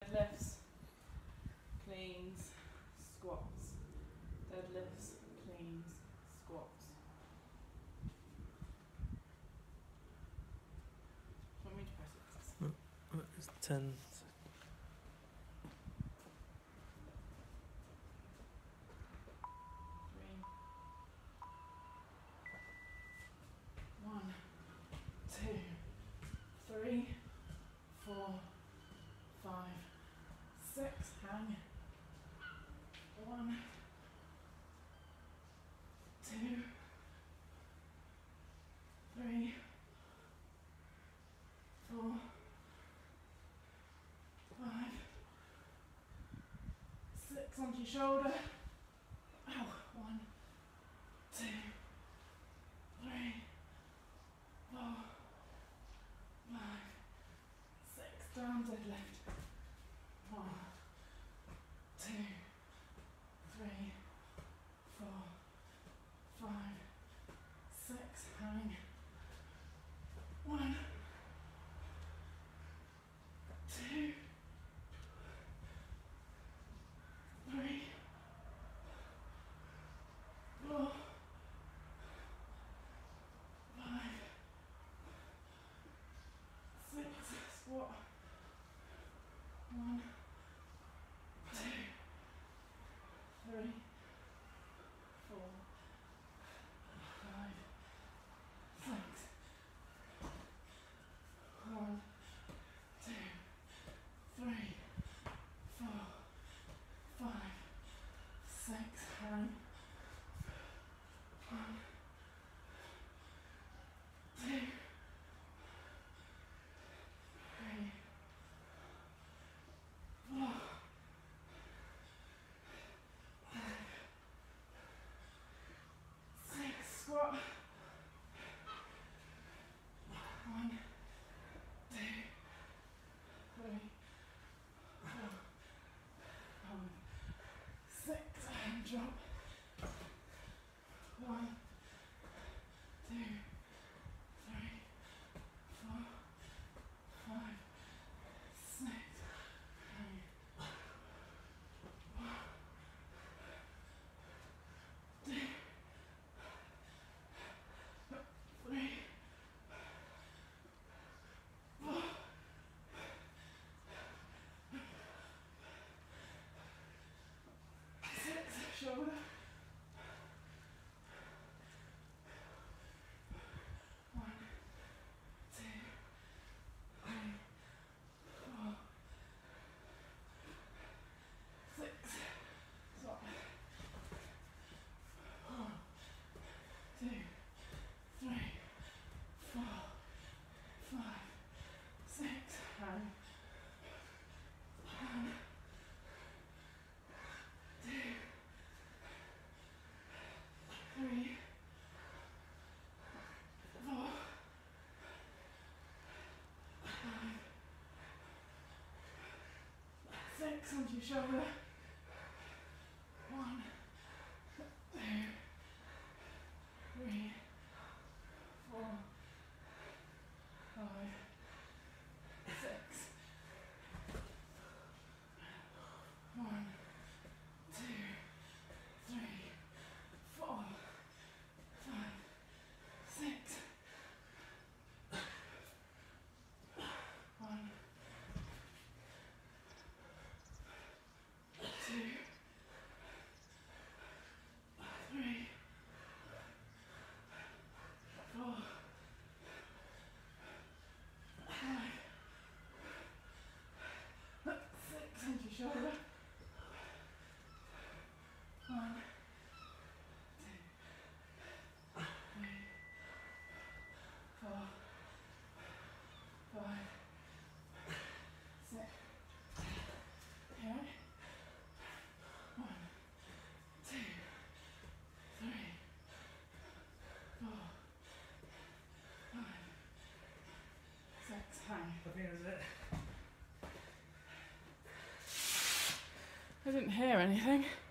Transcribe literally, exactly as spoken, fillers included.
deadlifts, cleans, squats, deadlifts, cleans, squats. Do you want me to press it? It's ten. Three. One, two, three, four, five, six. Hang. One, two, three, four, five, six. Onto your shoulder. Ow. One, two, three, four, five, six. Down deadlift. One, two, three, four, five, six. Hang. One, two, three, four, five, six. Squat. One, two, three, four, five, six. One, two, three, four, five, six. Hang. One, two, three, four, five, six. Squat. One, two, three, four, five, six. And drop. One, two, three, four, five, six. Hang. One, two, three, four, six. Shoulder. One, two, three, four, six. Stop. One, two, three, four, five, six. Hang. One, two, three, four, five, six. Onto your shoulder. One, two, three, four, five, six. One, two, three, four, five, six. One, two, three, four, five, six. Onto your shoulder. One, two, three, four, five, six. Here. One, two, three, four, five, six. Hang. I think that's it. I didn't hear anything.